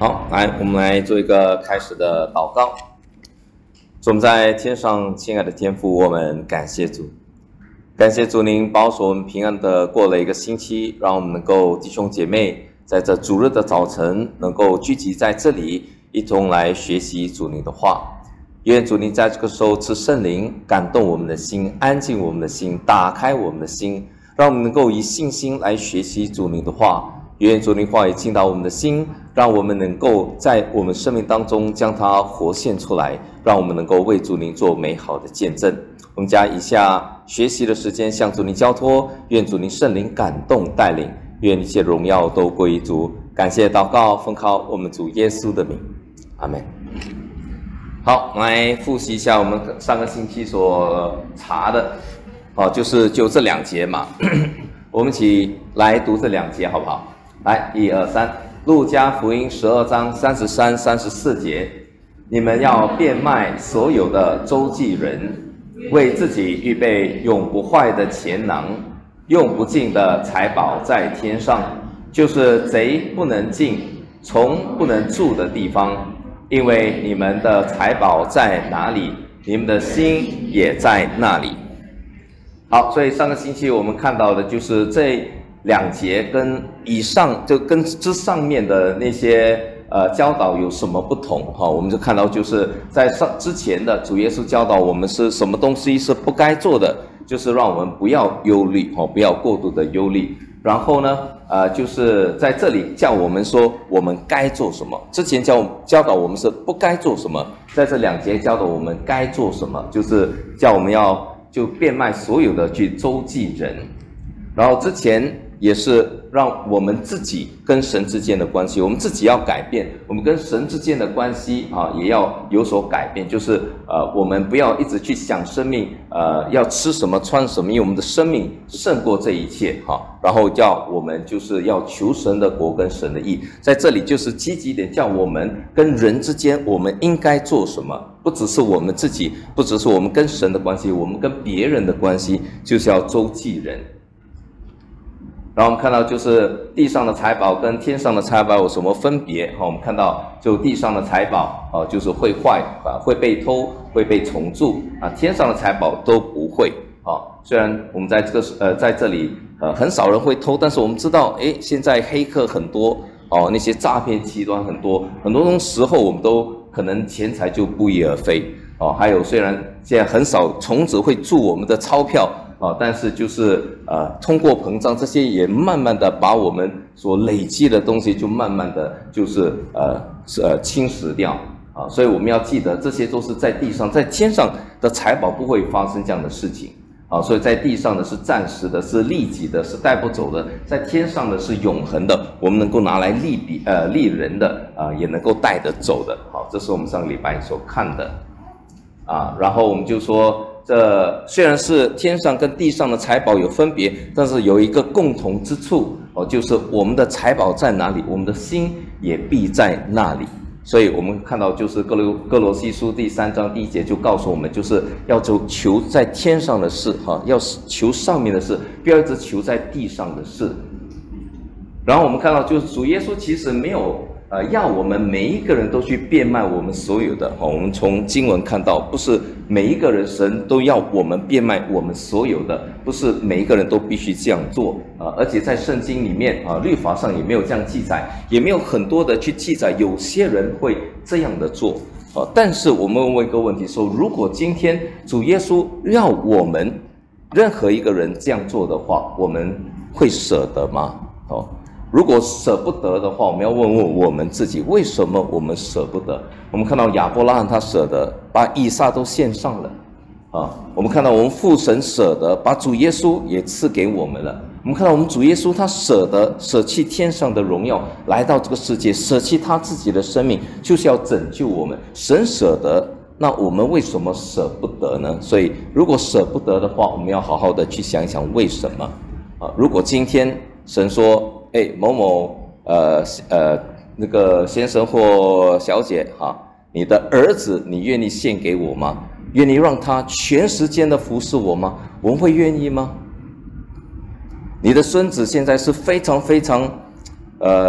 好，来，我们来做一个开始的祷告。我们在天上，亲爱的天父，我们感谢主，感谢主您保守我们平安的过了一个星期，让我们能够弟兄姐妹在这主日的早晨能够聚集在这里，一同来学习主您的话。愿主您在这个时候赐圣灵感动我们的心，安静我们的心，打开我们的心，让我们能够以信心来学习主您的话。愿主您话语进到我们的心，让我们能够在我们生命当中将它活现出来，让我们能够为主您做美好的见证。我们将以下学习的时间向主您交托，愿主您圣灵感动带领，愿一切荣耀都归于主。感谢祷告，奉靠我们主耶稣的名，阿们。好，来复习一下我们上个星期所查的，就这两节嘛，我们一起来读这两节好不好？来，1、2、3，路加福音12章33、34节，你们要变卖所有的周济人，为自己预备永不坏的钱囊，用不尽的财宝在天上，就是贼不能进，虫不能蛀的地方。因为你们的财宝在哪里，你们的心也在那里。好，所以上个星期我们看到的就是这两节跟以上就跟之上面的那些教导有什么不同我们就看到就是在之前的主耶稣教导我们是什么东西是不该做的，就是让我们不要忧虑不要过度的忧虑。然后呢就是在这里叫我们说我们该做什么，之前教导我们是不该做什么，在这两节教导我们该做什么，就是叫我们要就变卖所有的去周济人。然后之前也是让我们自己跟神之间的关系，我们自己要改变，我们跟神之间的关系也要有所改变，就是我们不要一直去想生命要吃什么穿什么，因为我们的生命胜过这一切然后叫我们就是要求神的国跟神的义，在这里就是积极点，叫我们跟人之间我们应该做什么，不只是我们自己，不只是我们跟神的关系，我们跟别人的关系就是要周济人。然后我们看到就是地上的财宝跟天上的财宝有什么分别我们看到就地上的财宝就是会坏会被偷，会被虫蛀天上的财宝都不会虽然我们在在这里很少人会偷，但是我们知道现在黑客很多那些诈骗极端很多种时候我们都可能钱财就不翼而飞还有虽然现在很少虫子会蛀我们的钞票但是就是通货膨胀这些也慢慢的把我们所累积的东西就慢慢的就是侵蚀掉所以我们要记得这些都是在地上，在天上的财宝不会发生这样的事情所以在地上的是暂时的，是利己的，是带不走的，在天上的是永恒的，我们能够拿来利人的也能够带得走的这是我们上个礼拜所看的然后我们就说这虽然是天上跟地上的财宝有分别，但是有一个共同之处就是我们的财宝在哪里，我们的心也必在那里。所以我们看到就是哥罗西书第3章第1节就告诉我们，就是要求在天上的事要求上面的事，不要一直求在地上的事。然后我们看到就是主耶稣其实没有要我们每一个人都去变卖我们所有的我们从经文看到，不是每一个人神都要我们变卖我们所有的，不是每一个人都必须这样做而且在圣经里面律法上也没有这样记载，也没有很多的去记载有些人会这样的做但是我们问一个问题说，如果今天主耶稣要我们任何一个人这样做的话，我们会舍得吗如果舍不得的话，我们要问问我们自己，为什么我们舍不得？我们看到亚伯拉罕他舍得把以撒都献上了我们看到我们父神舍得把主耶稣也赐给我们了。我们看到我们主耶稣他舍得舍弃天上的荣耀来到这个世界，舍弃他自己的生命，就是要拯救我们。神舍得，那我们为什么舍不得呢？所以如果舍不得的话，我们要好好的去想一想为什么如果今天神说某某那个先生或小姐你的儿子你愿意献给我吗？愿意让他全时间的服侍我吗？我们会愿意吗？你的孙子现在是非常非常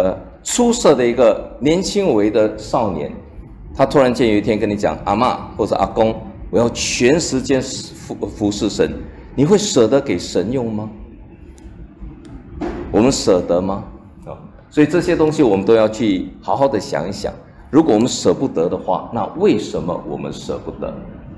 出色的一个年轻为的少年，他突然间有一天跟你讲，阿嬷或者阿公，我要全时间服侍神，你会舍得给神用吗？我们舍得吗？所以这些东西我们都要去好好的想一想。如果我们舍不得的话，那为什么我们舍不得？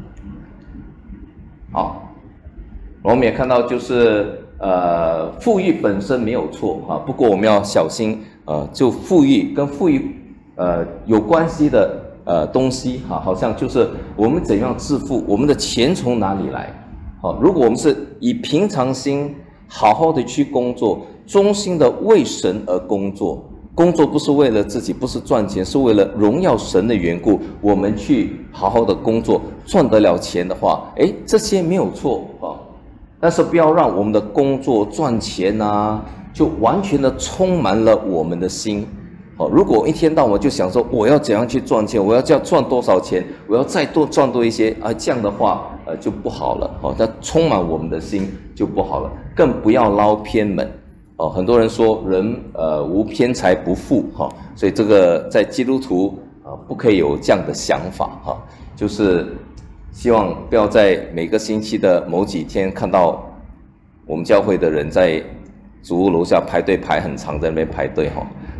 好，我们也看到就是富裕本身没有错啊，不过我们要小心就富裕跟富裕有关系的东西哈，好像就是我们怎样致富，我们的钱从哪里来？好，如果我们是以平常心好好的去工作，忠心的为神而工作，工作不是为了自己，不是赚钱，是为了荣耀神的缘故，我们去好好的工作，赚得了钱的话，这些没有错啊。但是不要让我们的工作赚钱啊，就完全的充满了我们的心。如果一天到晚就想说我要怎样去赚钱，我要这样赚多少钱，我要再赚多一些这样的话就不好了。它充满我们的心就不好了，更不要捞偏门。很多人说人无偏财不富所以这个在基督徒不可以有这样的想法就是希望不要在每个星期的某几天看到我们教会的人在主屋楼下排队排很长，在那边排队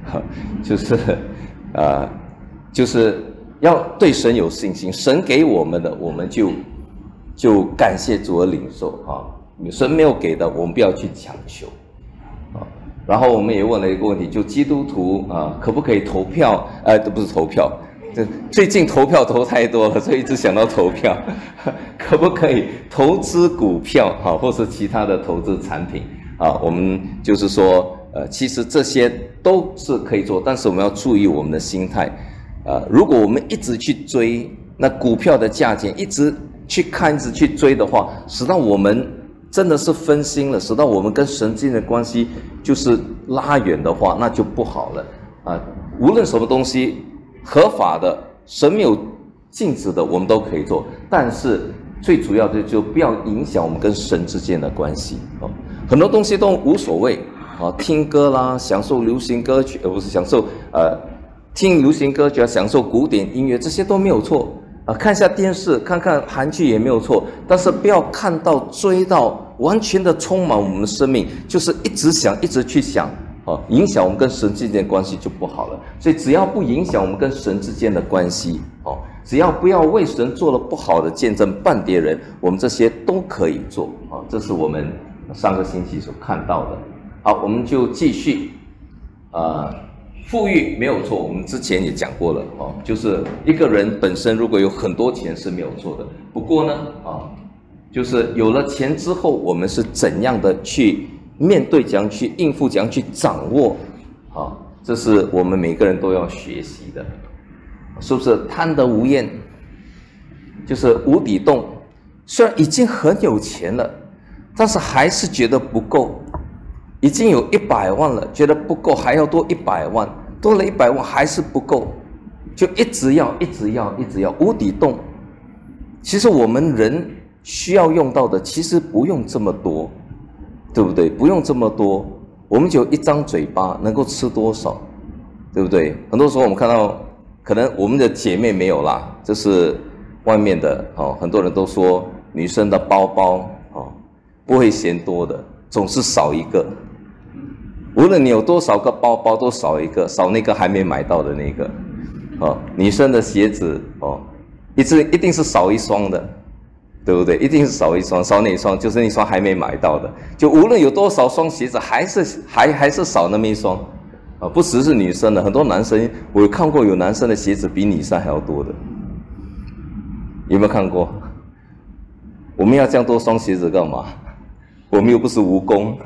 就是要对神有信心，神给我们的我们就感谢主而领受神没有给的我们不要去强求然后我们也问了一个问题，就基督徒可不可以投票？不是投票，最近投票投太多了，所以一直想到投票。可不可以投资股票或是其他的投资产品我们就是说其实这些都是可以做，但是我们要注意我们的心态。如果我们一直去追那股票的价钱，一直去看，一直去追的话，使到我们真的是分心了，使到我们跟神之间的关系就是拉远的话，那就不好了无论什么东西合法的，神没有禁止的，我们都可以做，但是最主要的就不要影响我们跟神之间的关系很多东西都无所谓听歌啦，享受流行歌曲，不是享受听流行歌曲享受古典音乐，这些都没有错看一下电视，看看韩剧也没有错，但是不要看到追到完全的充满我们的生命，就是一直想一直去想影响我们跟神之间的关系就不好了。所以只要不影响我们跟神之间的关系只要不要为神做了不好的见证绊跌人，我们这些都可以做这是我们上个星期所看到的。好，我们就继续富裕没有错，我们之前也讲过了就是一个人本身如果有很多钱是没有错的，不过呢就是有了钱之后，我们是怎样的去面对，怎样去应付，怎样去掌握这是我们每个人都要学习的，是不是？贪得无厌就是无底洞，虽然已经很有钱了，但是还是觉得不够，已经有100万了，觉得不够，还要多100万，多了100万还是不够，就一直要无底洞。其实我们人需要用到的其实不用这么多，对不对？不用这么多，我们就一张嘴巴能够吃多少，对不对？很多时候我们看到可能我们的姐妹没有啦，这是外面的很多人都说女生的包包不会嫌多的，总是少一个。无论你有多少个包包，都少一个，少那个还没买到的那个女生的鞋子一定是少一双的，对不对？一定是少一双，少哪一双？就是那双还没买到的。就无论有多少双鞋子，还是少那么一双不只是女生的，很多男生我有看过，有男生的鞋子比女生还要多的，有没有看过？我们要这样多双鞋子干嘛？我们又不是蜈蚣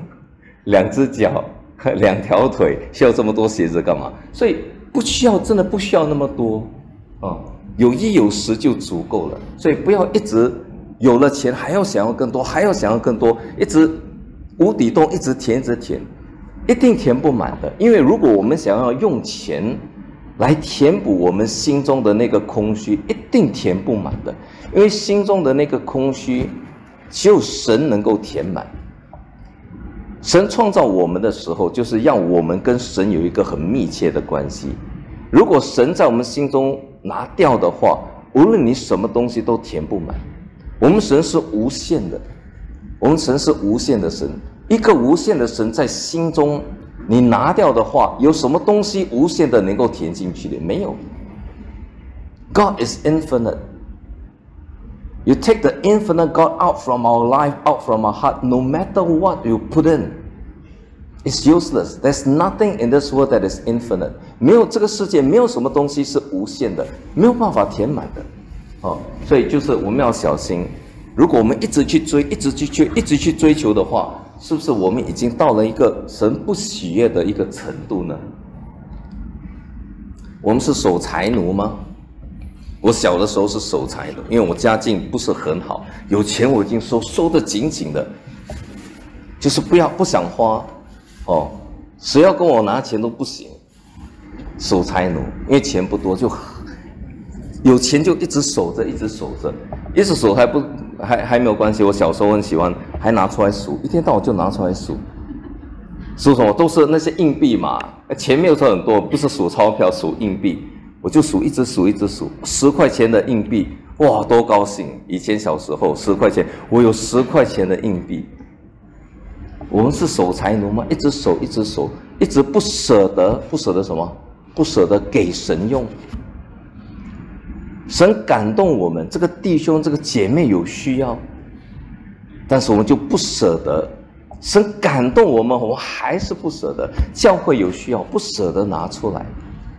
，2只脚2条腿，需要这么多鞋子干嘛？所以不需要，真的不需要那么多有1有10就足够了。所以不要一直有了钱还要想要更多，还要想要更多，一直无底洞，一直填，一定填不满的。因为如果我们想要用钱来填补我们心中的那个空虚，一定填不满的。因为心中的那个空虚只有神能够填满神创造我们的时候，就是让我们跟神有一个很密切的关系。如果神在我们心中拿掉的话，无论你什么东西都填不满。我们神是无限的，我们神是无限的神。一个无限的神在心中，你拿掉的话，有什么东西无限的能够填进去的？没有。God is infinite. You take the infinite God out from our life, out from our heart, no matter what you put in, it's useless. There's nothing in this world that is infinite. 没有这个世界，没有什么东西是无限的，没有办法填满的。所以就是我们要小心，如果我们一直去追，一直去追求的话，是不是我们已经到了一个神不喜悦的一个程度呢？我们是守财奴吗？我小的时候是守财奴，因为我家境不是很好，有钱我已经收得紧紧的，就是不想花，谁要跟我拿钱都不行，守财奴，因为钱不多，就有钱就一直守着，一直守还没有关系。我小时候很喜欢，还拿出来数，一天到晚就拿出来数什么？都是那些硬币嘛，钱没有说很多，不是数钞票，数硬币。我就一直数，10块钱的硬币，哇，多高兴！以前小时候10块钱，我有10块钱的硬币。我们是守财奴吗？一直守，一直不舍得什么？不舍得给神用。神感动我们，这个弟兄这个姐妹有需要，但是我们就不舍得。神感动我们，我们还是不舍得。教会有需要，不舍得拿出来。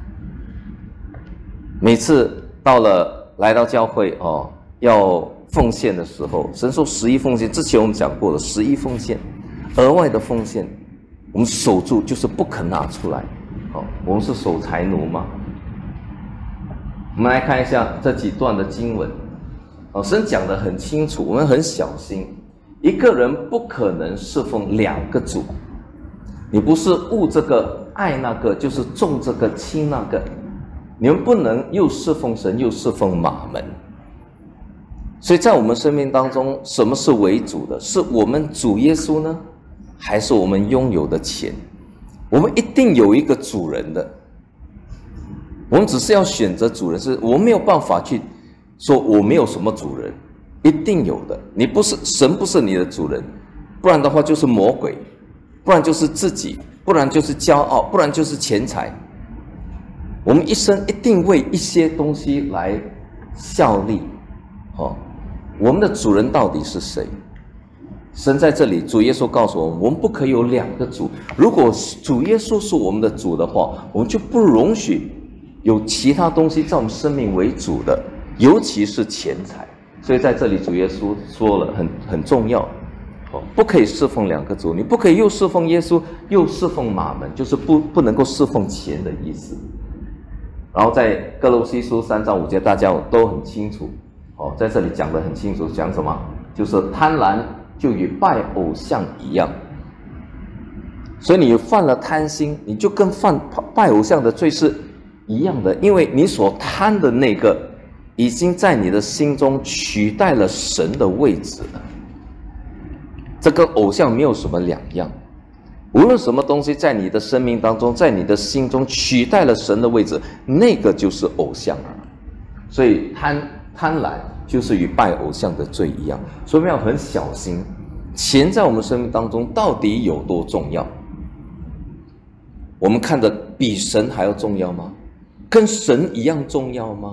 每次来到教会要奉献的时候，神说11奉献，之前我们讲过了，11奉献，额外的奉献，我们守住，就是不肯拿出来。我们是守财奴吗？我们来看一下这几段的经文。神讲得很清楚，我们很小心。一个人不可能侍奉2个主，你不是恶这个爱那个，就是重这个轻那个。你们不能又侍奉神又侍奉马门。所以在我们生命当中，什么是为主的？是我们主耶稣呢，还是我们拥有的钱？我们一定有一个主人的，我们只是要选择主人，是我们没有办法去说我没有什么主人，一定有的。你不是神，不是你的主人，不然的话就是魔鬼，不然就是自己，不然就是骄傲，不然就是钱财。我们一生一定为一些东西来效力。我们的主人到底是谁？神在这里，主耶稣告诉我们，我们不可以有2个主。如果主耶稣是我们的主的话，我们就不容许有其他东西在我们生命为主的，尤其是钱财。所以在这里，主耶稣说了很重要，不可以侍奉2个主，你不可以又侍奉耶稣，又侍奉马门，就是不能够侍奉钱的意思。然后在哥罗西书3章5节，大家都很清楚，在这里讲得很清楚，讲什么？就是贪婪就与拜偶像一样。所以你犯了贪心，你就跟犯拜偶像的罪是一样的，因为你所贪的那个已经在你的心中取代了神的位置了。这跟偶像没有什么两样。无论什么东西在你的生命当中，在你的心中取代了神的位置，那个就是偶像了。所以贪婪就是与拜偶像的罪一样。所以我们要很小心，钱在我们生命当中到底有多重要？我们看的比神还要重要吗？跟神一样重要吗？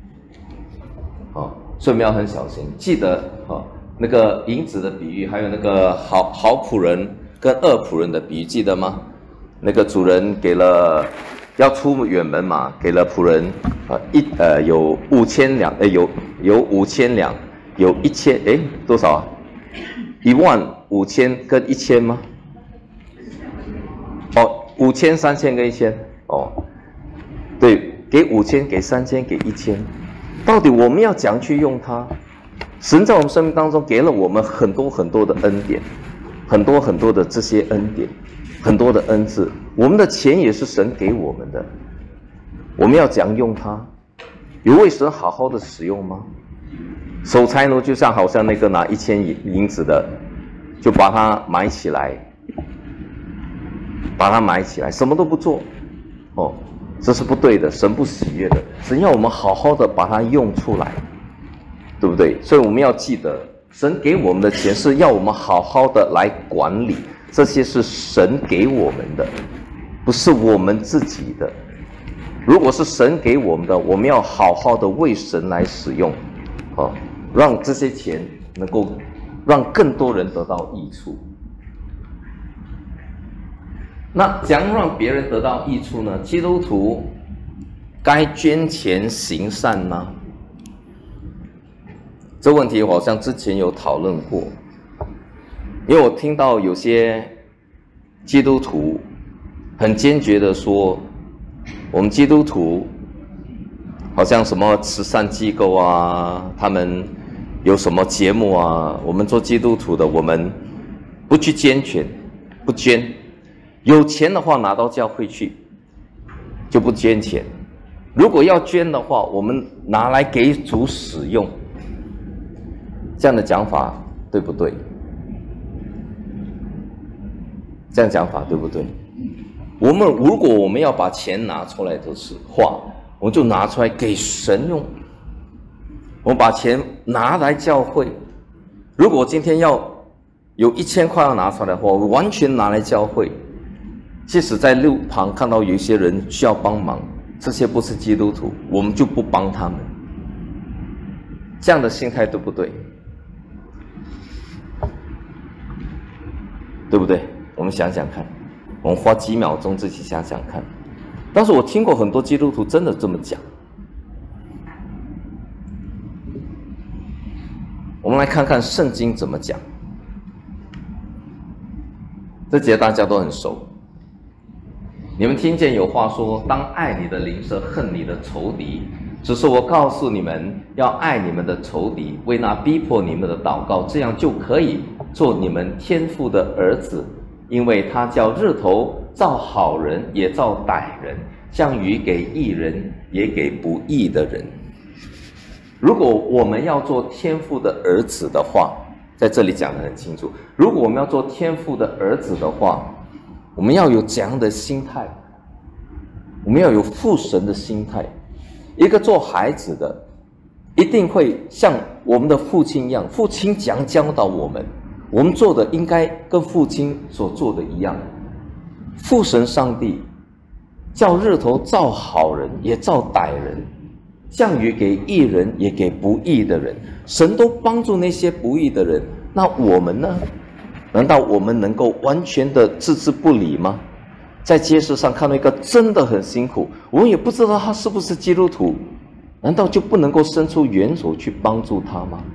所以我们要很小心。记得那个银子的比喻，还有那个好仆人跟恶仆人的比喻，记得吗？那个主人给了要出远门嘛，给了仆人有5000两，有5000两，有1000，多少啊？15000跟1000吗？5000、3000跟1000对，给5000，给3000，给1000。到底我们要怎样去用它？神在我们生命当中给了我们很多很多的恩典，很多很多的这些恩典，很多的恩赐。我们的钱也是神给我们的，我们要怎样用它？有为神好好的使用吗？守财奴就像好像那个拿1000银子的，就把它埋起来， 把它埋起来，什么都不做，哦，这是不对的，神不喜悦的。神要我们好好的把它用出来，对不对？所以我们要记得，神给我们的钱是要我们好好的来管理，这些是神给我们的，不是我们自己的。如果是神给我们的，我们要好好的为神来使用，哦，让这些钱能够让更多人得到益处。那怎样让别人得到益处呢？基督徒该捐钱行善吗？这问题我好像之前有讨论过，因为我听到有些基督徒很坚决的说，我们基督徒好像什么慈善机构啊，他们有什么节目啊，我们做基督徒的，我们不去捐钱，不捐，有钱的话拿到教会去，就不捐钱。如果要捐的话，我们拿来给主使用。这样的讲法对不对？这样讲法对不对？如果我们要把钱拿出来的话，我们就拿出来给神用。我们把钱拿来教会。如果今天要有1000块要拿出来的话，我完全拿来教会。即使在路旁看到有一些人需要帮忙，这些不是基督徒，我们就不帮他们。这样的心态对不对？对不对？我们想想看，我们花几秒钟自己想想看。但是我听过很多基督徒真的这么讲。我们来看看圣经怎么讲。这节大家都很熟。你们听见有话说，当爱你的邻舍，恨你的仇敌。只是我告诉你们，要爱你们的仇敌，为那逼迫你们的祷告，这样就可以做你们天父的儿子。因为他叫日头照好人，也照歹人；降雨给义人，也给不义的人。如果我们要做天父的儿子的话，在这里讲得很清楚，如果我们要做天父的儿子的话，我们要有怎样的心态？我们要有父神的心态。一个做孩子的一定会像我们的父亲一样，父亲讲教导我们，我们做的应该跟父亲所做的一样。父神上帝叫日头照好人，也照歹人；降雨给义人，也给不义的人。神都帮助那些不义的人，那我们呢？难道我们能够完全的置之不理吗？在街市上看到一个真的很辛苦，我们也不知道他是不是基督徒，难道就不能够伸出援手去帮助他吗？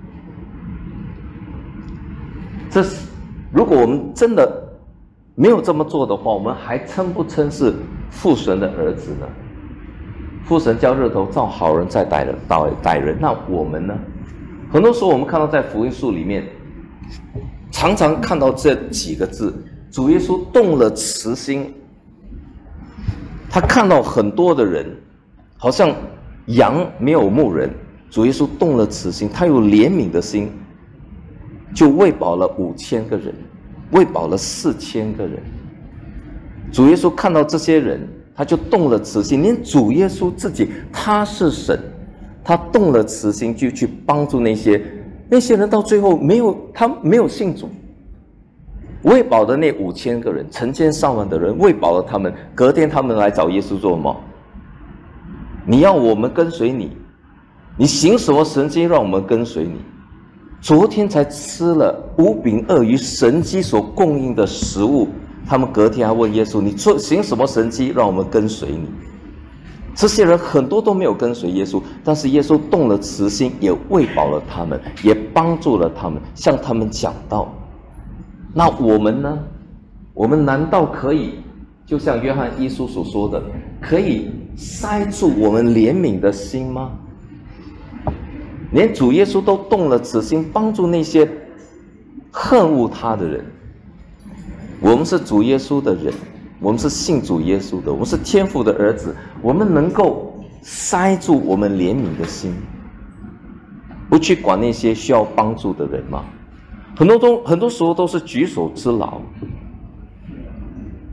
如果我们真的没有这么做的话，我们还称不称是父神的儿子呢？父神叫日头照好人，再歹人，那我们呢？很多时候我们看到在福音书里面，常常看到这几个字，主耶稣动了慈心。他看到很多的人好像羊没有牧人，主耶稣动了慈心，他有怜悯的心，就喂饱了5000个人，喂饱了4000个人。主耶稣看到这些人，他就动了慈心，连主耶稣自己，他是神，他动了慈心，就去帮助那些人，到最后没有信主。喂饱的那5000个人，成千上万的人，喂饱了他们。隔天他们来找耶稣做什么？你要我们跟随你，你行什么神迹让我们跟随你？昨天才吃了5饼2鱼神迹所供应的食物，他们隔天还问耶稣：你行什么神迹让我们跟随你？这些人很多都没有跟随耶稣，但是耶稣动了慈心，也喂饱了他们，也帮助了他们，向他们讲道。那我们呢？我们难道可以就像约翰一书所说的，可以塞住我们怜悯的心吗？连主耶稣都动了慈心，帮助那些恨恶他的人。我们是主耶稣的人，我们是信主耶稣的，我们是天父的儿子，我们能够塞住我们怜悯的心，不去管那些需要帮助的人吗？很多时候都是举手之劳，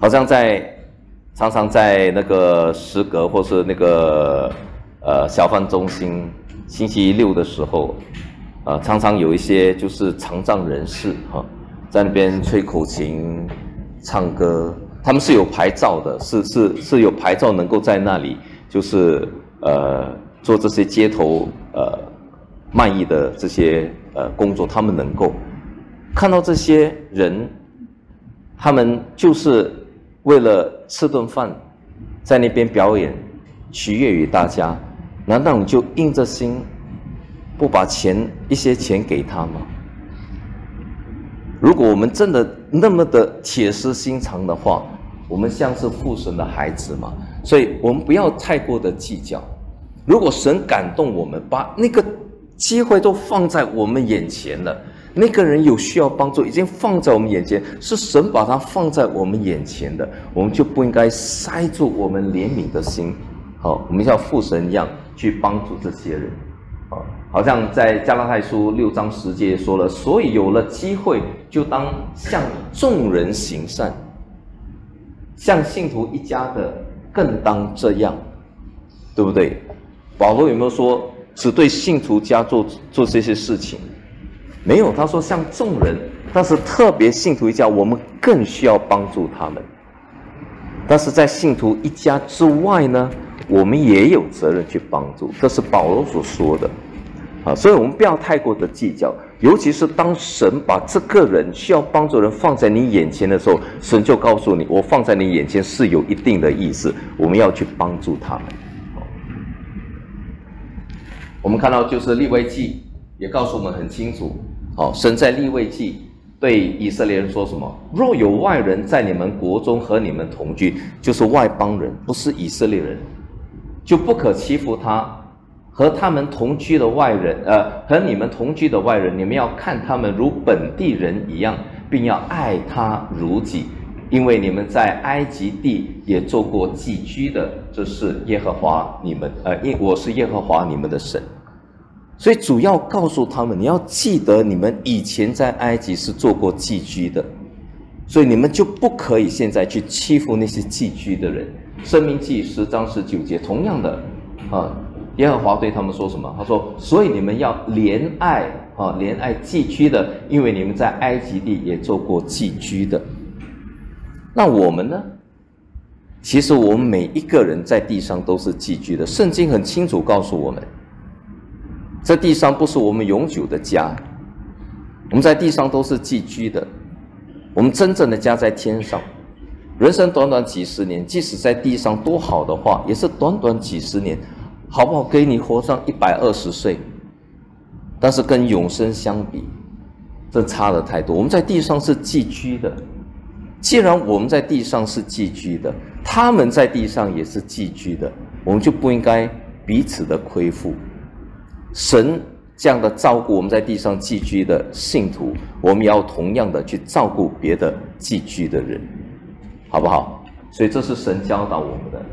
常常在那个食阁或是那个小贩中心，星期六的时候，常常有一些就是残障人士在那边吹口琴、唱歌，他们是有牌照的，是有牌照能够在那里就是做这些街头卖艺的这些工作，他们能够看到这些人，他们就是为了吃顿饭，在那边表演，取悦于大家，难道你就硬着心不把一些钱给他吗？如果我们真的那么的铁石心肠的话，我们像是父神的孩子嘛，所以我们不要太过的计较。如果神感动我们，把那个机会都放在我们眼前了，那个人有需要帮助，已经放在我们眼前，是神把它放在我们眼前的，我们就不应该塞住我们怜悯的心。我们像父神一样去帮助这些人。好像在加拉太书6章10节说了，所以有了机会，就当向众人行善，像信徒一家的更当这样，对不对？保罗有没有说只对信徒家做这些事情？没有，他说像众人，但是特别信徒一家，我们更需要帮助他们。但是在信徒一家之外呢，我们也有责任去帮助，这是保罗所说的。所以我们不要太过的计较，尤其是当神把这个人需要帮助的人放在你眼前的时候，神就告诉你，我放在你眼前是有一定的意思，我们要去帮助他们。我们看到就是利未记也告诉我们很清楚，神在利未记对以色列人说什么？若有外人在你们国中和你们同居，就是外邦人，不是以色列人，就不可欺负他。和他们同居的外人，和你们同居的外人，你们要看他们如本地人一样，并要爱他如己，因为你们在埃及地也做过寄居的，这是耶和华你们，我是耶和华你们的神。所以主要告诉他们，你要记得你们以前在埃及是做过寄居的，所以你们就不可以现在去欺负那些寄居的人。申命记10章19节，同样的耶和华对他们说什么？他说：“所以你们要怜爱寄居的，因为你们在埃及地也做过寄居的。”那我们呢？其实我们每一个人在地上都是寄居的。圣经很清楚告诉我们，这地上不是我们永久的家，我们在地上都是寄居的。我们真正的家在天上。人生短短几十年，即使在地上多好的话，也是短短几十年。好不好？给你活上120岁，但是跟永生相比，这差了太多。我们在地上是寄居的，既然我们在地上是寄居的，他们在地上也是寄居的，我们就不应该彼此的亏负。神这样的照顾我们在地上寄居的信徒，我们也要同样的去照顾别的寄居的人，好不好？所以这是神教导我们的。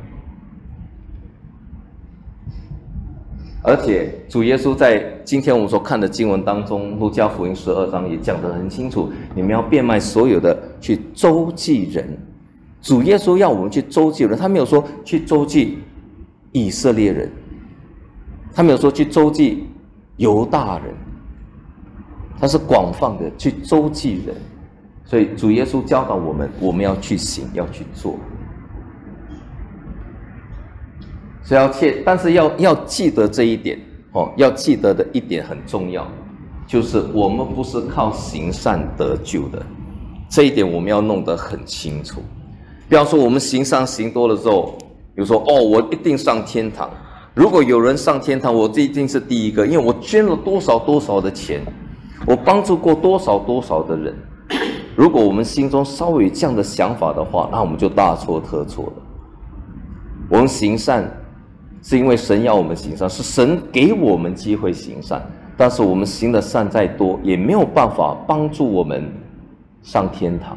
而且主耶稣在今天我们所看的经文当中，路加福音12章也讲得很清楚，你们要变卖所有的去周济人。主耶稣要我们去周济人，他没有说去周济以色列人，他没有说去周济犹大人，他是广泛的去周济人。所以主耶稣教导我们，我们要去行，要去做。所以但是要记得这一点要记得的一点很重要，就是我们不是靠行善得救的，这一点我们要弄得很清楚。不要说我们行善行多了之后，比如说我一定上天堂，如果有人上天堂，我这一定是第一个，因为我捐了多少多少的钱，我帮助过多少多少的人。如果我们心中稍微有这样的想法的话，那我们就大错特错了。我们行善是因为神要我们行善，是神给我们机会行善，但是我们行的善再多，也没有办法帮助我们上天堂。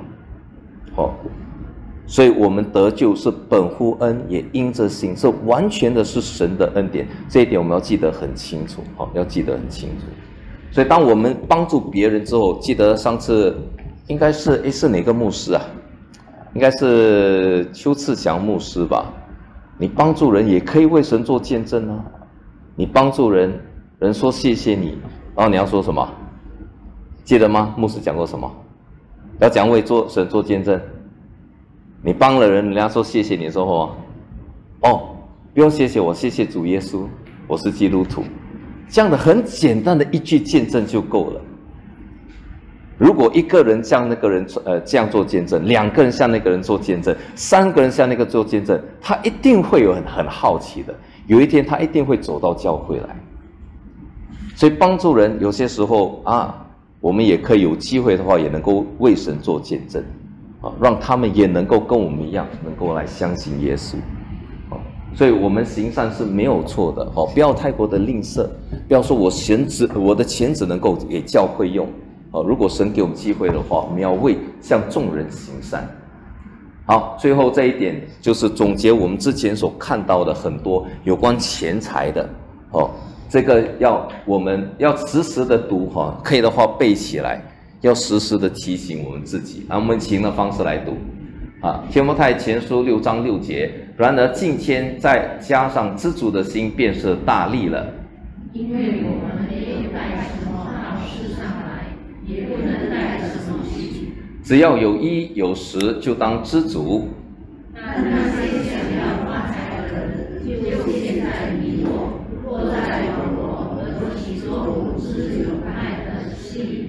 所以我们得救是本乎恩，也因着信，是完全的是神的恩典，这一点我们要记得很清楚，要记得很清楚。所以当我们帮助别人之后，记得上次应该是哪个牧师啊？ 应该是邱次祥牧师吧？你帮助人也可以为神做见证啊！你帮助人，人说谢谢你，然后你要说什么？记得吗？牧师讲过什么？要讲为神做见证。你帮了人，人家说谢谢你的时候，哦，不用谢谢我，谢谢主耶稣，我是基督徒。这样的很简单的一句见证就够了。如果一个人向那个人这样做见证，2个人向那个人做见证，3个人向那个做见证，他一定会有很好奇的。有一天他一定会走到教会来。所以帮助人有些时候啊，我们也可以有机会的话，也能够为神做见证。让他们也能够跟我们一样，能够来相信耶稣。所以我们行善是没有错的，不要太过的吝啬，不要说我的钱只能够给教会用。如果神给我们机会的话，我们要为向众人行善。好，最后这一点就是总结我们之前所看到的很多有关钱财的。这个我们要时时的读，可以的话背起来。要时时的提醒我们自己，我们请的方式来读，提摩太前书6章6节，然而敬谦再加上知足的心，便是大利了。 因为我们没有带什么到世上来，也不能带什么去， 只要有衣有食，就当知足。 但那些想要发财的人，就陷在迷惑，落在网罗和其中无知有害的心。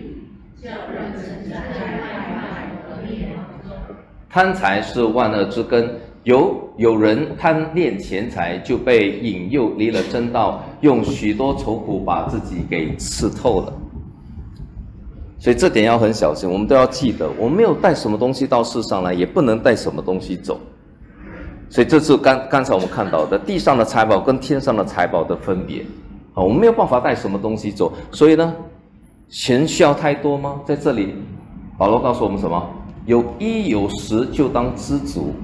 贪财是万恶之根，有人贪恋钱财，就被引诱离了真道，用许多愁苦把自己给刺透了。所以这点要很小心，我们都要记得，我们没有带什么东西到世上来，也不能带什么东西走。所以这是刚才我们看到的地上的财宝跟天上的财宝的分别。我们没有办法带什么东西走，所以呢，钱需要太多吗？在这里保罗告诉我们什么？有衣有食就当知足。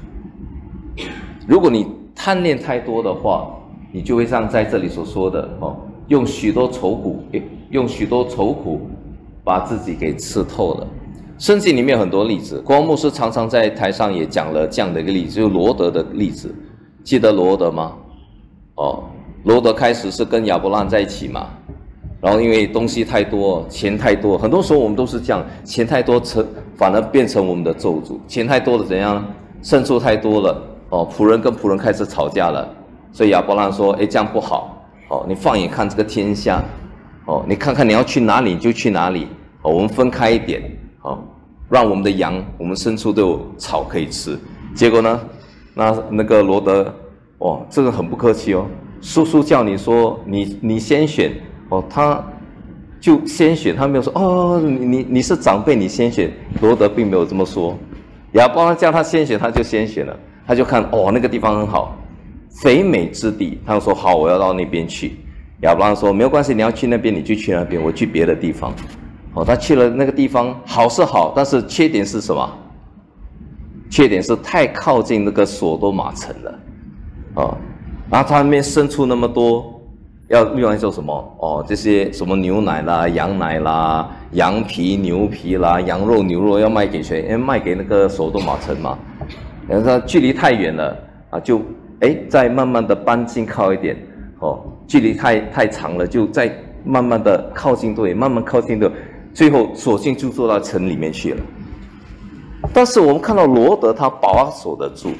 如果你贪恋太多的话，你就会像在这里所说的用许多愁苦把自己给刺透了。圣经里面有很多例子，光牧师常常在台上也讲了这样的一个例子，就是罗德的例子。记得罗德吗？罗德开始是跟亚伯拉罕在一起嘛，然后因为东西太多，钱太多，很多时候我们都是这样，钱太多反而变成我们的咒诅。钱太多了怎样？牲畜太多了，仆人跟仆人开始吵架了，所以亚伯拉罕说，这样不好，你放眼看这个天下，你看看你要去哪里你就去哪里，我们分开一点，让我们的羊我们牲畜都有草可以吃。结果呢，那个罗德，这个很不客气叔叔叫你说你先选，他就先选，他没有说你是长辈你先选。罗德并没有这么说，亚伯拉罕叫他先选，他就先选了。他就看那个地方很好，肥美之地，他就说好，我要到那边去。亚伯拉罕说没有关系，你要去那边你就去那边，我去别的地方。他去了那个地方，好是好，但是缺点是什么？缺点是太靠近那个所多玛城了，然后他那边牲畜那么多，要用来做什么？这些什么牛奶啦、羊奶啦、羊皮、牛皮啦、羊肉、牛肉要卖给谁？因为卖给那个所多玛城嘛。然后距离太远了就再慢慢的搬近靠一点，距离太长了，就再慢慢的靠近多一点，慢慢靠近的，最后索性就坐到城里面去了。但是我们看到罗德他把守得住，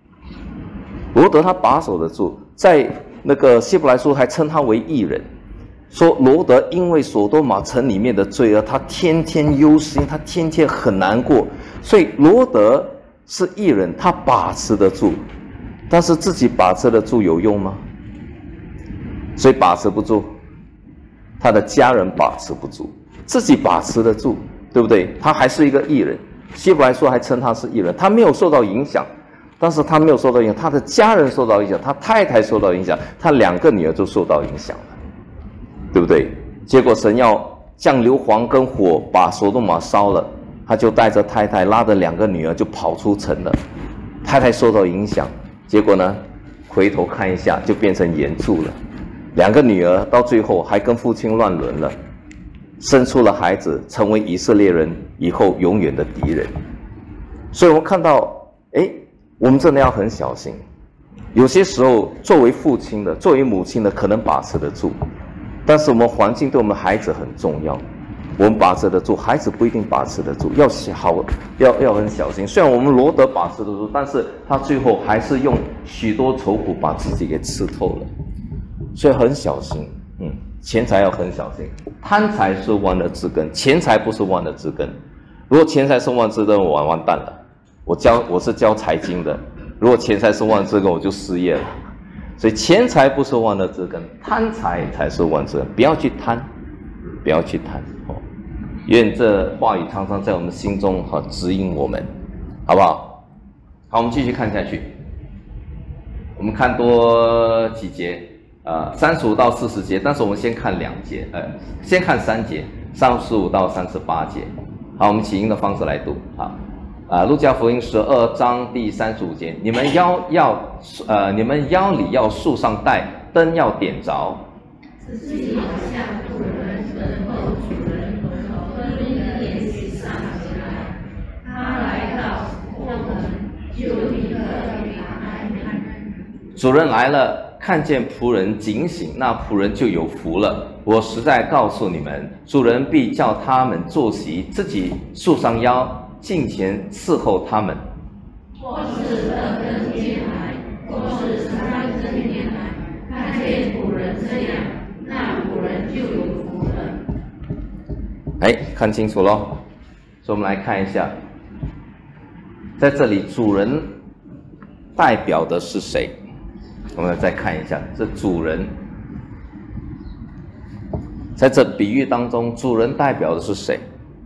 在那个希伯来书还称他为义人，说罗德因为所多玛城里面的罪恶，他天天忧心，他天天很难过，所以罗德是义人，他把持得住。但是自己把持得住有用吗？所以把持不住，他的家人把持不住，自己把持得住，对不对？他还是一个义人，希伯来书还称他是义人，他没有受到影响。但是他没有受到影响，他的家人受到影响，他太太受到影响，他2个女儿就受到影响了，对不对？结果神要降硫磺跟火把所多玛烧了，他就带着太太拉着2个女儿就跑出城了。太太受到影响，结果呢，回头看一下就变成盐柱了。2个女儿到最后还跟父亲乱伦了，生出了孩子，成为以色列人以后永远的敌人。 所以我们看到，我们真的要很小心。有些时候，作为父亲的、作为母亲的，可能把持得住，但是我们环境对我们孩子很重要。我们把持得住，孩子不一定把持得住，要很小心。虽然我们罗德把持得住，但是他最后还是用许多愁苦把自己给刺透了，所以很小心。钱财要很小心，贪财是万恶之根，钱财不是万恶之根。如果钱财是万恶之根，我完蛋了。我是教财经的，如果钱财是万恶之根，我就失业了。所以钱财不是万恶之根，贪财才是万恶之根。不要去贪，不要去贪。愿这话语常常在我们心中指引我们，好不好？好，我们继续看下去。我们看多几节，35到40节，但是我们先看2节，先看3节，35到38节。好，我们起音的方式来读。好，路加福音12章第35节，你们腰里要束上带，灯要点着。 自己好像主人等候主人，分一个连续上起来。他来到过门，就立刻给他开门。 主人来了，看见仆人警醒，那仆人就有福了。我实在告诉你们，主人必叫他们坐席，自己束上腰，近前伺候他们。 或是2更天来，或是3更天来，看见仆人这样，那仆人就有福了。 看清楚咯。所以我们来看一下，在这里主人代表的是谁？我们再看一下，这主人在这比喻当中，主人代表的是谁？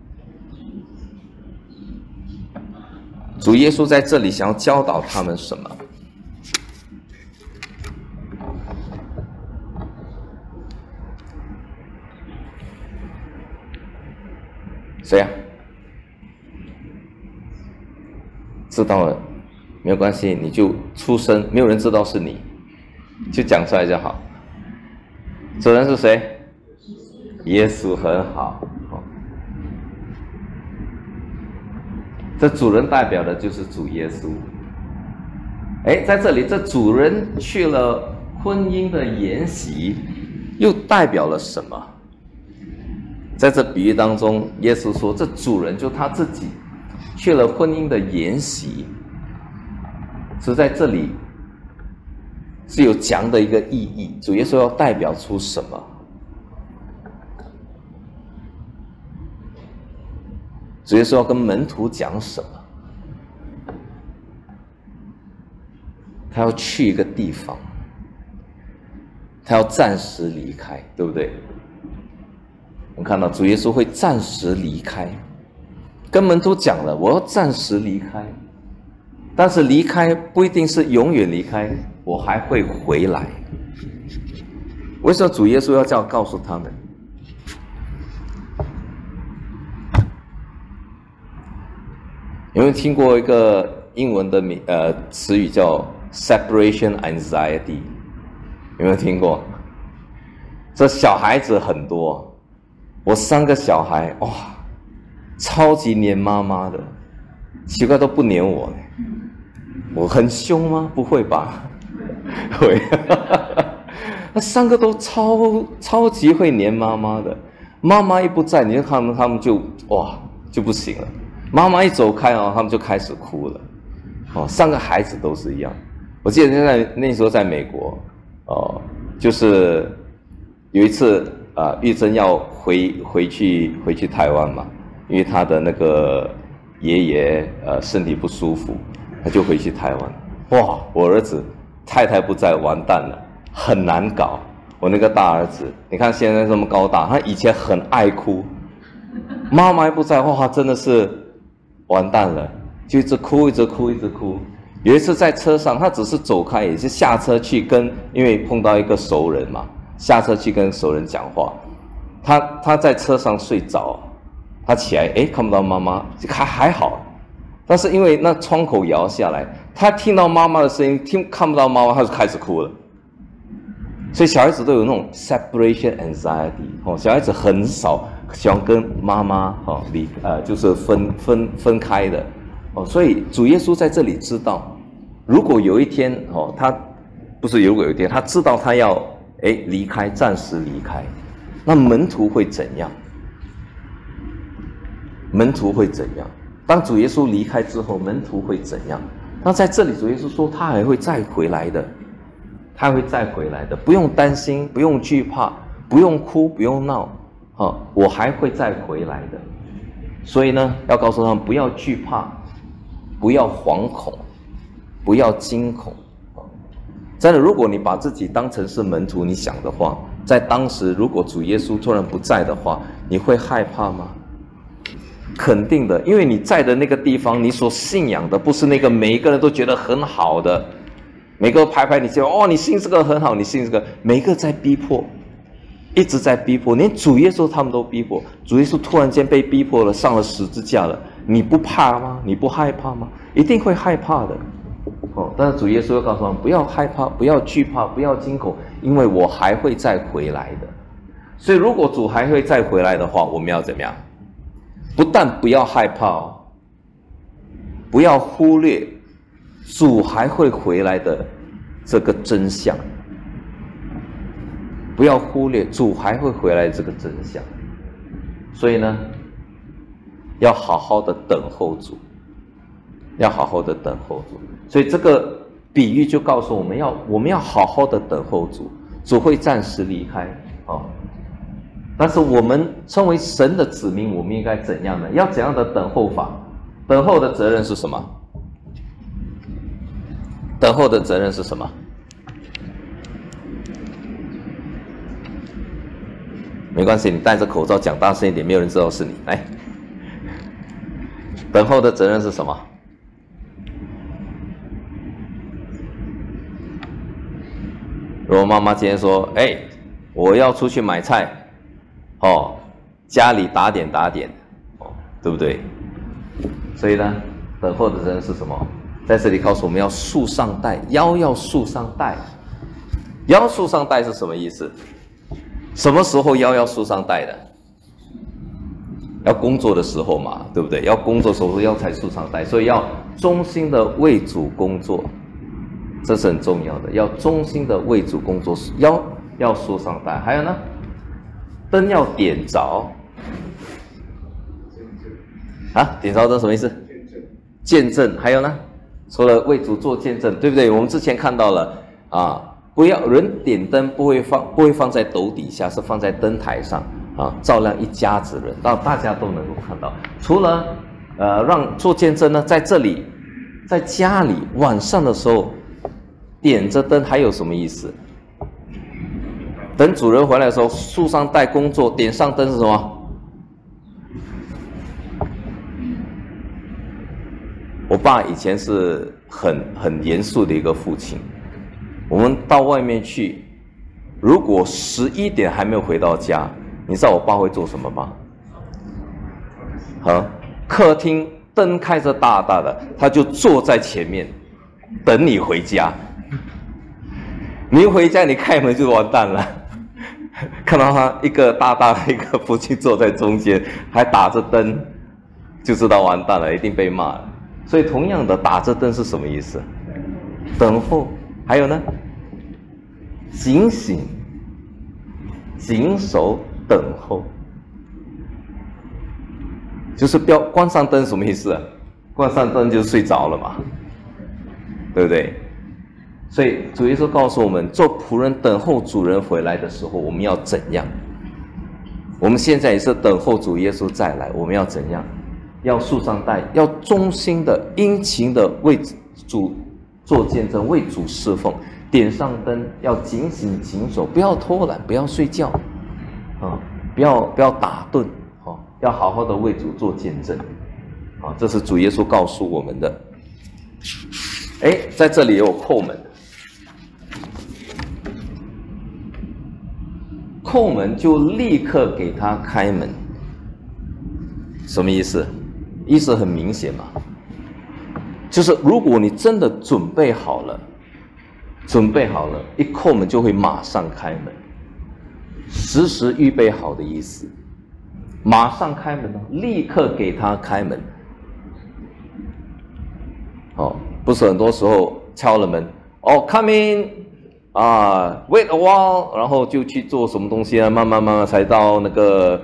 主耶稣在这里想要教导他们什么？谁呀？知道了，没有关系，你就出声，没有人知道是你，就讲出来就好。主人是谁？耶稣，很好。这主人代表的就是主耶稣。在这里，这主人去了婚姻的筵席，又代表了什么？在这比喻当中，耶稣说，这主人就他自己去了婚姻的筵席，是在这里是有讲的一个意义。主耶稣要代表出什么？主耶稣要跟门徒讲什么？他要去一个地方，他要暂时离开，对不对？我们看到主耶稣会暂时离开，跟门徒讲了，我要暂时离开，但是离开不一定是永远离开，我还会回来。为什么主耶稣要这样告诉他们？有没有听过一个英文的词语叫 separation anxiety？ 有没有听过？这小孩子很多，我3个小孩，哇，超级黏妈妈的，奇怪都不黏我呢。我很凶吗？不会吧？会。那3个都超级会黏妈妈的，妈妈一不在，你看他们就就不行了。妈妈一走开他们就开始哭了。3个孩子都是一样。我记得那时候在美国，就是有一次玉珍要回去台湾嘛，因为她的那个爷爷身体不舒服，她就回去台湾。哇，我儿子太太不在，完蛋了，很难搞。我那个大儿子，你看现在这么高大，他以前很爱哭，妈妈不在，哇，真的是完蛋了，就一直哭。有一次在车上，他只是走开，也是下车去因为碰到一个熟人嘛，下车去跟熟人讲话。他在车上睡着，他起来，看不到妈妈，还好，但是因为那窗口摇下来，他听到妈妈的声音，看不到妈妈，他就开始哭了。所以小孩子都有那种 separation anxiety， 小孩子很少喜欢跟妈妈就是分开的， 哦，所以主耶稣在这里知道，如果有一天哦，他不是如果有一天他知道他要离开，暂时离开，那门徒会怎样？门徒会怎样？当主耶稣离开之后，门徒会怎样？那在这里主耶稣说他还会再回来的，他会再回来的，不用担心，不用惧怕，不用哭，不用闹，我还会再回来的。所以呢，要告诉他们不要惧怕，不要惶恐，不要惊恐。真的，如果你把自己当成是门徒，你想的话，在当时如果主耶稣突然不在的话，你会害怕吗？肯定的，因为你在的那个地方，你所信仰的不是那个每一个人都觉得很好的，每个拍拍你肩膀，你信这个很好，你信这个，每一个在逼迫，一直在逼迫，连主耶稣他们都逼迫。主耶稣突然间被逼迫了，上了十字架了，你不怕吗？你不害怕吗？一定会害怕的。但是主耶稣又告诉他们，不要害怕，不要惧怕，不要惊恐，因为我还会再回来的。所以如果主还会再回来的话，我们要怎么样？不但不要害怕不要忽略主还会回来的这个真相，不要忽略主还会回来的这个真相。所以呢，要好好的等候主，要好好的等候主。所以这个比喻就告诉我们要好好的等候主，主会暂时离开但是我们身为神的子民，我们应该怎样呢？要怎样的等候法？等候的责任是什么？等候的责任是什么？没关系，你戴着口罩讲大声一点，没有人知道是你。来，等候的责任是什么？如果妈妈今天说：“我要出去买菜。”家里打点，对不对？所以呢，等候的责任是什么？在这里告诉我们要束上带，腰要束上带。腰束上带是什么意思？什么时候腰要束上带的？要工作的时候嘛，对不对？要工作的时候腰才束上带，所以要忠心的为主工作，这是很重要的。要忠心的为主工作，腰要束上带。还有呢？灯要点着点着灯什么意思？见证。还有呢，除了为主做见证，对不对？我们之前看到了不要人点灯不会放在斗底下，是放在灯台上照亮一家子人，让大家都能够看到。除了让做见证呢，在这里，在家里晚上的时候点着灯，还有什么意思？等主人回来的时候，束上带工作，点上灯是什么？我爸以前是很严肃的一个父亲。我们到外面去，如果11点还没有回到家，你知道我爸会做什么吗？客厅灯开着大大的，他就坐在前面等你回家。你一回家，你开门就完蛋了。看到他一个大大的一个父亲坐在中间，还打着灯，就知道完蛋了，一定被骂了。所以同样的，打着灯是什么意思？等候。还有呢，警醒、谨守、等候，就是不要关上灯，什么意思？关上灯就睡着了嘛，对不对？所以主耶稣告诉我们，做仆人等候主人回来的时候，我们要怎样？我们现在也是等候主耶稣再来，我们要怎样？要束上带，要忠心的、殷勤的为主做见证，为主侍奉，点上灯，要警醒谨守，不要偷懒，不要睡觉，不要打盹，要好好的为主做见证，这是主耶稣告诉我们的。在这里有叩门，叩门就立刻给他开门，什么意思？意思很明显嘛，就是如果你真的准备好了，一叩门就会马上开门，时时预备好的意思。马上开门，立刻给他开门。 哦，不是很多时候敲了门，哦 ，come in， 啊 ，wait a while， 然后就去做什么东西啊，慢慢才到那个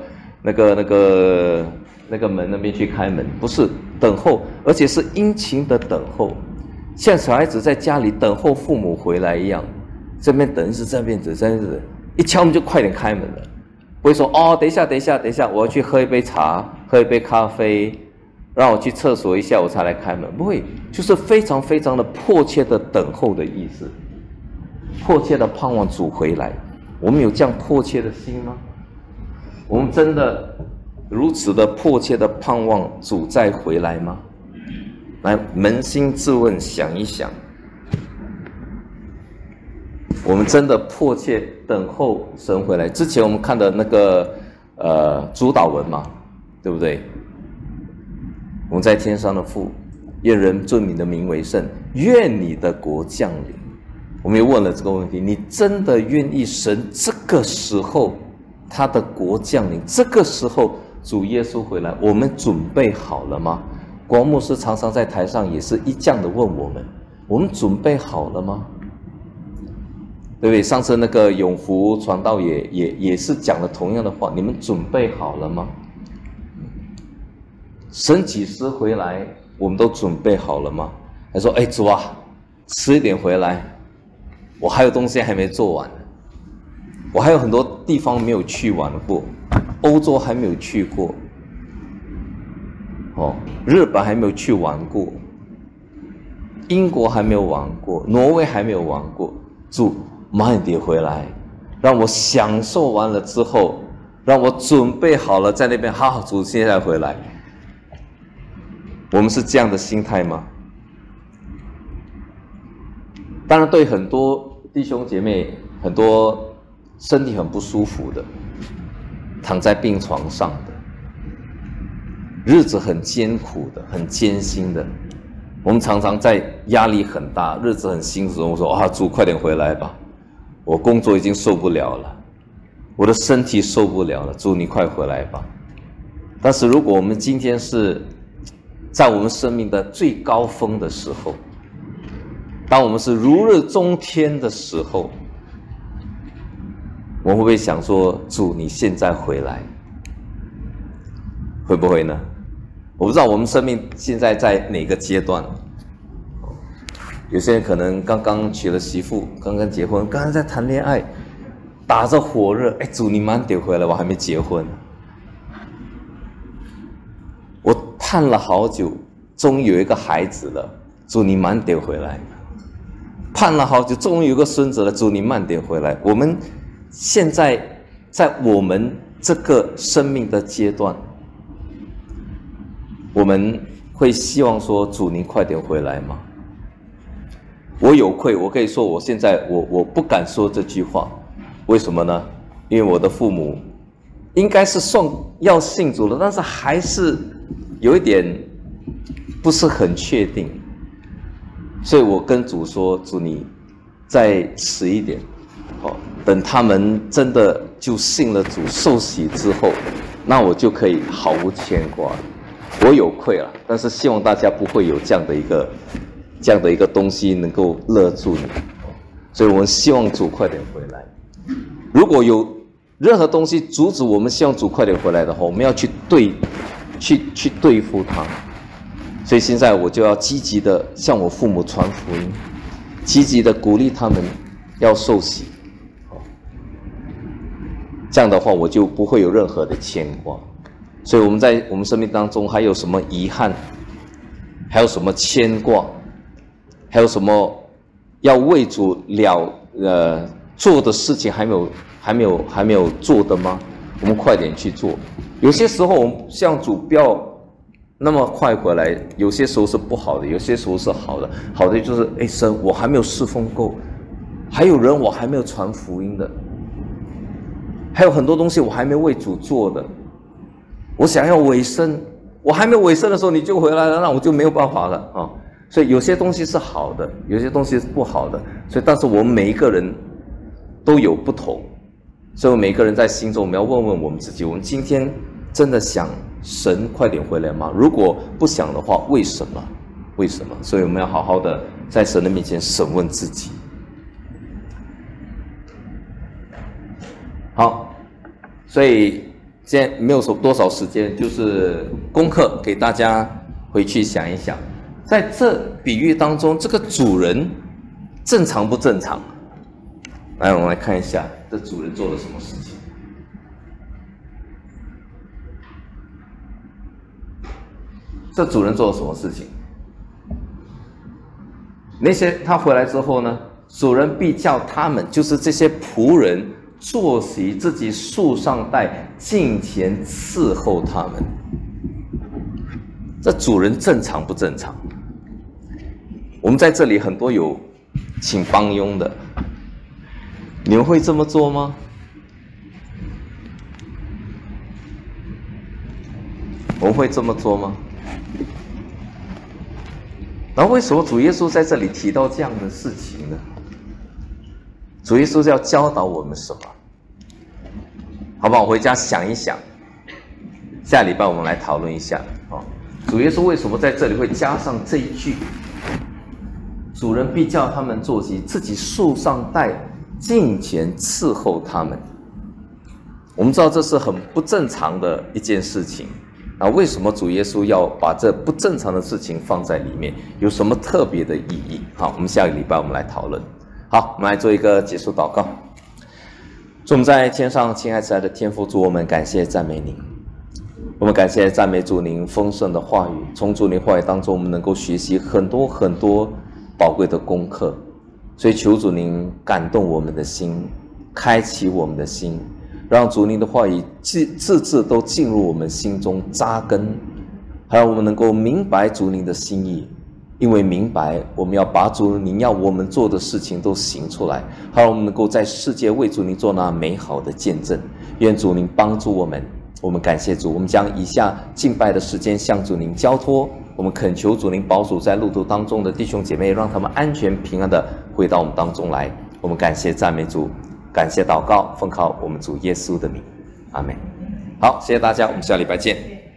门那边去开门，不是等候，而且是殷勤的等候，像小孩子在家里等候父母回来一样，这边等是这边等，一敲门就快点开门了，不会说哦，等一下，我要去喝一杯茶，喝一杯咖啡，让我去厕所一下我才来开门，不会，就是非常非常的迫切的等候的意思，迫切的盼望主回来。我们有这样迫切的心吗？我们真的如此的迫切的盼望主再回来吗？来扪心自问，想一想，我们真的迫切等候神回来。之前我们看的那个主祷文嘛，对不对？我们在天上的父，愿人尊你的名为圣，愿你的国降临。我们也问了这个问题，你真的愿意神这个时候他的国降临，这个时候主耶稣回来，我们准备好了吗？国王牧师常常在台上也是这样的问我们准备好了吗？对不对？上次那个永福传道也是讲了同样的话，你们准备好了吗？神几时回来，我们都准备好了吗？他说：“哎，主啊，迟一点回来，我还有东西还没做完，我还有很多地方没有去玩过，欧洲还没有去过，哦，日本还没有去玩过，英国还没有玩过，挪威还没有玩过。主，慢一点回来，让我享受完了之后，让我准备好了，在那边好，主现在回来。”我们是这样的心态吗？当然，对很多弟兄姐妹，很多身体很不舒服的，躺在病床上的，日子很艰苦的，很艰辛的，我们常常在压力很大，日子很辛苦的时候，我说啊，主快点回来吧，我工作已经受不了了，我的身体受不了了，主你快回来吧。但是如果我们今天是在我们生命的最高峰的时候，当我们是如日中天的时候，我们会不会想说，主你现在回来？会不会呢？我不知道我们生命现在在哪个阶段。有些人可能刚刚娶了媳妇，刚刚结婚，刚刚在谈恋爱，打着火热，哎，主你慢点回来，我还没结婚。我盼了好久，终于有一个孩子了，主你慢点回来。盼了好久，终于有个孙子了，主你慢点回来。我们现在在我们这个生命的阶段，我们会希望说，主您快点回来吗？我有愧，我可以说我现在我不敢说这句话，为什么呢？因为我的父母应该是算要信主了，但是还是有一点不是很确定，所以我跟主说，主你再迟一点，等他们真的就信了主受洗之后，那我就可以毫无牵挂。我有愧了，但是希望大家不会有这样的一个东西能够勒住你，所以我们希望主快点回来。如果有任何东西阻止我们希望主快点回来的话，我们要去对付他。所以现在我就要积极的向我父母传福音，积极的鼓励他们要受洗，这样的话我就不会有任何的牵挂。所以我们在我们生命当中还有什么遗憾，还有什么牵挂，还有什么要为主做的事情还没有做的吗？我们快点去做。有些时候我们向主不要那么快回来，有些时候是不好的，有些时候是好的。好的就是，神，我还没有侍奉够，还有人我还没有传福音的，还有很多东西我还没为主做的。我想要委身，我还没委身的时候你就回来了，那我就没有办法了啊。所以有些东西是好的，有些东西是不好的。所以，但是我们每一个人都有不同，所以每个人在心中我们要问问我们自己：我们今天真的想神快点回来吗？如果不想的话，为什么？ 为什么？所以我们要好好的在神的面前审问自己。好，所以现在没有多少时间，就是功课给大家回去想一想，在这比喻当中，这个主人正常不正常？来，我们来看一下这主人做了什么事情。这主人做了什么事情？那些他回来之后呢，主人必叫他们，就是这些仆人，坐席自己束上带，近前伺候他们。这主人正常不正常？我们在这里很多有请帮佣的，你们会这么做吗？我们会这么做吗？然后为什么主耶稣在这里提到这样的事情呢？主耶稣是要教导我们什么？好不好？我回家想一想，下礼拜我们来讨论一下。主耶稣为什么在这里会加上这一句？主人必叫他们坐席，自己束上带，近前伺候他们。我们知道这是很不正常的一件事情。为什么主耶稣要把这不正常的事情放在里面？有什么特别的意义？好，我们下个礼拜我们来讨论。好，我们来做一个结束祷告。主，我们在天上亲爱慈爱的天父，主，我们感谢赞美您。我们感谢赞美主您丰盛的话语，从主您话语当中，我们能够学习很多很多宝贵的功课。所以求主您感动我们的心，开启我们的心，让主您的话语字字都进入我们心中扎根，还让我们能够明白主您的心意。因为明白，我们要把主您要我们做的事情都行出来，还让我们能够在世界为主您做那美好的见证。愿主您帮助我们，我们感谢主。我们将以下敬拜的时间向主您交托，我们恳求主您保守在路途当中的弟兄姐妹，让他们安全平安的回到我们当中来。我们感谢赞美主，感谢祷告，奉靠我们主耶稣的名，阿们。好，谢谢大家，我们下礼拜见。